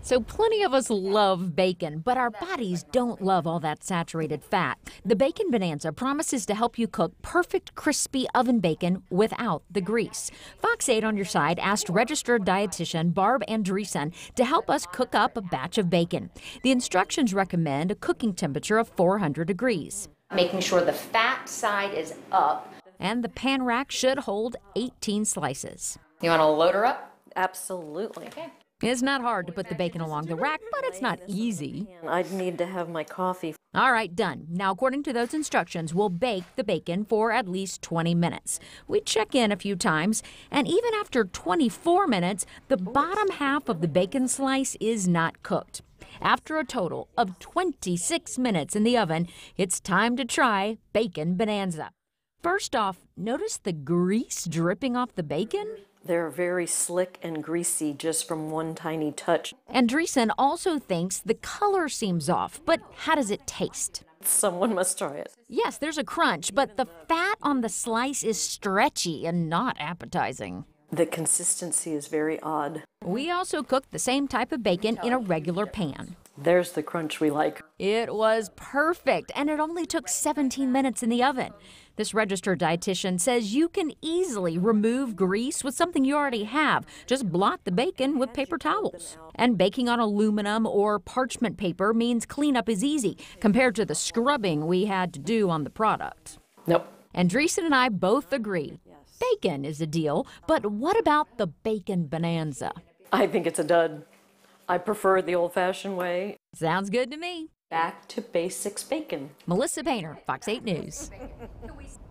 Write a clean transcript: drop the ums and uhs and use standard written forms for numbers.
So plenty of us love bacon, but our bodies don't love all that saturated fat. The Bacon Bonanza promises to help you cook perfect, crispy oven bacon without the grease. Fox 8 on your side asked registered dietitian Barb Andresen to help us cook up a batch of bacon. The instructions recommend a cooking temperature of 400 degrees. Making sure the fat side is up. And the pan rack should hold 18 slices. You want to load her up? Absolutely. Okay. It's not hard to put the bacon along the rack, but it's not easy. I'd need to have my coffee. All right, done. Now, according to those instructions, we'll bake the bacon for at least 20 minutes. We check in a few times, and even after 24 minutes, the bottom half of the bacon slice is not cooked. After a total of 26 minutes in the oven, it's time to try Bacon Bonanza. First off, notice the grease dripping off the bacon? They're very slick and greasy just from one tiny touch. Andresen also thinks the color seems off, but how does it taste? Someone must try it. Yes, there's a crunch, but the fat on the slice is stretchy and not appetizing. The consistency is very odd. We also cooked the same type of bacon in a regular pan. There's the crunch we like. It was perfect, and it only took 17 minutes in the oven. This registered dietitian says you can easily remove grease with something you already have. Just blot the bacon with paper towels. And baking on aluminum or parchment paper means cleanup is easy compared to the scrubbing we had to do on the product. Nope. Andresen and I both agree. Bacon is a deal, but what about the Bacon Bonanza? I think it's a dud. I prefer the old-fashioned way. Sounds good to me. Back to basics bacon. Melissa Painter, Fox 8 News.